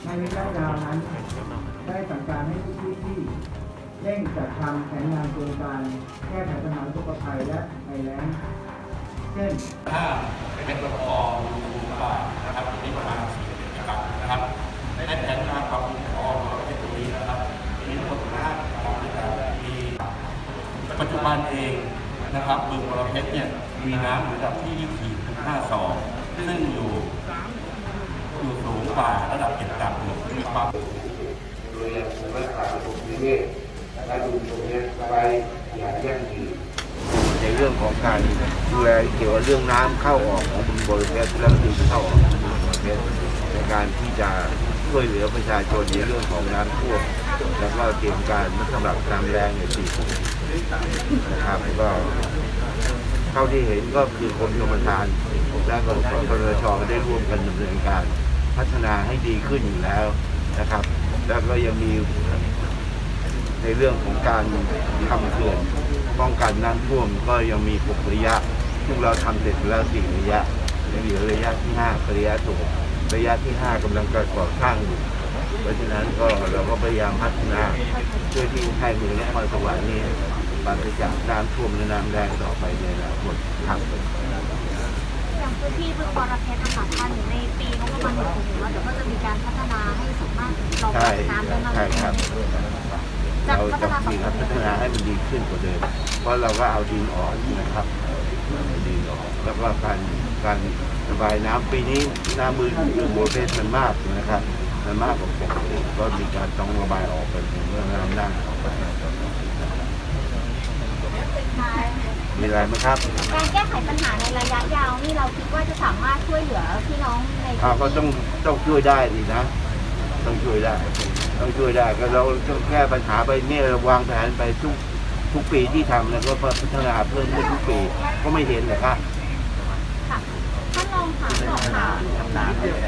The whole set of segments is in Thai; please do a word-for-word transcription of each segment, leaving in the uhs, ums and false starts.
ในระยะยาวนั้นได้สั่งการให้ทุกพื้นที่เร่งจัดทำแผนงานโครงการแก้ไขปัญหาอุทกภัยและภัยแล้งเช่นถ้าเป็นรปภดูป่านะครับมีประมาณสี่กิจกรรมนะครับในแผนงานความคุ้มครองประเทศนี้นะครับมีทั้งหมดห้ากิจกรรมด้วยกันมีปัจจุบันเองนะครับบึงบรเพชรเนี่ยมีน้ำระดับที่ยี่สิบสี่ถึงห้าสิบสองซึ่งอยู่อยู่สูงกว่าระดับเก็บกักอยู่มีความโดยยังคงรักษาระบบนิเวศและดูตรงนี้ไปอย่างยั่งยืนในเรื่องของการดูแลเกี่ยวกับเรื่องน้ำเข้าออกของบึงบรเพชรและดินเข้าออกของบึงบรเพชรในการที่จะช่วยเหลือประชาชนในเรื่องของน้ำท่วมแล้วก็เตรียมการสำหรับน้ำแรงในปีนี้นะครับก็เท่าที่เห็นก็คือกรมชลประทานและกสทช.ได้ร่วมกันดำเนินการพัฒนาให้ดีขึ้นอยู่แล้วนะครับแล้วก็ยังมีในเรื่องของการทำเขื่อนป้องกันน้ำท่วมก็ยังมีหกระยะซึ่งเราทำเสร็จแล้วสี่ระยะยังเหลือระยะที่ห้าระยะสูงระยะที่ห้ากำลังก่อสร้างอยู่เพราะฉะนั้นก็เราก็พยายามพัฒนาเพื่อที่ให้เมืองนครสวรรค์นี้ปราศจากน้ำท่วมและน้ำแรงต่อไปในอนาคตครับอย่างพื้นที่บึงบรเพชรนะคะท่านในปีงบประมาณหกสิบแล้วเดี๋ยวก็จะมีการพัฒนาให้สามารถรองรับน้ำได้มากขึ้นเราจะมีการพัฒนาให้มันดีขึ้นกว่าเดิมเพราะเราก็เอาดินออกนะครับดินออกแล้วก็การการระบายน้ำปีนี้น้ำมือบึงบรเพชรมันมากนะครับมันมากกว่าปกติก็มีการต้องระบายออกไปถึงเรื่องน้ำนั่งมีอะไรไหมครับการแก้ไขปัญหาในระยะยาวนี่เราคิดว่าจะสามารถช่วยเหลือพี่น้องในอ่าก็ต้องต้องช่วยได้ดีนะต้องช่วยได้ต้องช่วยได้ก็เราต้องแก้ปัญหาไปเนี่ยเราวางแผนไปทุกทุกปีที่ทำแล้วก็พัฒนาเพิ่มขึ้นทุกปีก็ไม่เห็นเลยครับท่านรองค่ะรองค่ะทำนา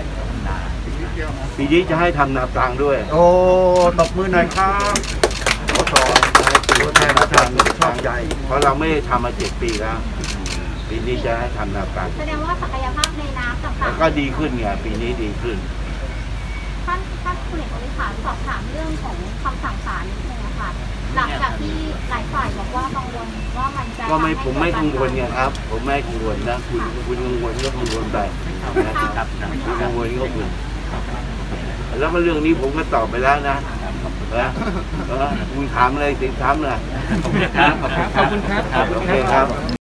ปีนี้จะให้ทำนาปลังด้วยโอ้ตบมือหน่อยครับขอสอนให้ตัวแทนประธานชอบใหญ่เพราะเราไม่ทำมาเจ็ดปีแล้วปีนี้จะให้ทำนาปลังแสดงว่าศักยภาพในน้ำต่างๆก็ดีขึ้นไงปีนี้ดีขึ้นท่านท่านคุณเอกวิชาสอบถามเรื่องของคำสั่งศาลนิดนึงนะคะหลังจากที่หลายฝ่ายบอกว่ากังวลว่ามันจะก็ไม่ผมไม่กังวลไงครับผมไม่กังวลนะคุณคุณกังวลก็กังวลไปนะครับคุณกังวลก็คุณแล้วมาเรื่องนี้ผมก็ตอบไปแล้วนะนะคุณถามอะไรสิถามเลยขอบคุณครับขอบคุณครับโอเคครับ